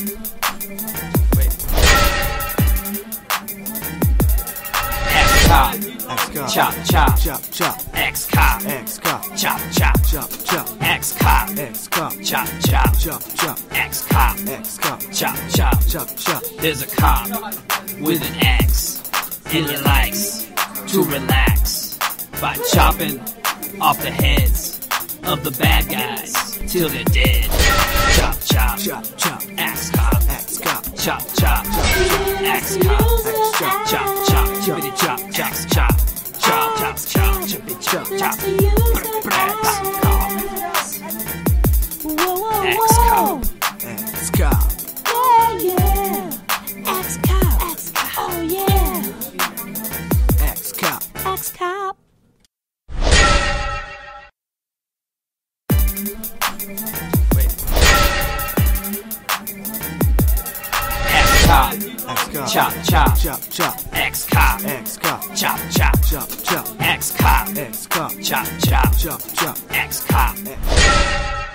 X-Cop, chop, chop, chop, chop, X-Cop, X-Cop, chop, chop, chop, chop, X-Cop, X-Cop, chop, chop, chop, chop, X-Cop, X-Cop, chop, chop. chop, chop. There's a cop with an axe, and he likes to relax by chopping off the heads of the bad guys till they're dead. Chop, chop, Chop, chop, X-Cop, X-Cop, chop, chop, X-Cop, X-Cop, chop, chop, chippity chop, chop, chop, chop, chop, chop, chippity chop, chop, X-Cop, X-Cop. X-Cop. X-Cop. X-Cop, X-Cop, chop, chop, chop, chop, X-Cop, X-Cop, chop, chop, chop, chop, X-Cop, X-Cop, chop, chop, chop, chop, X-Cop.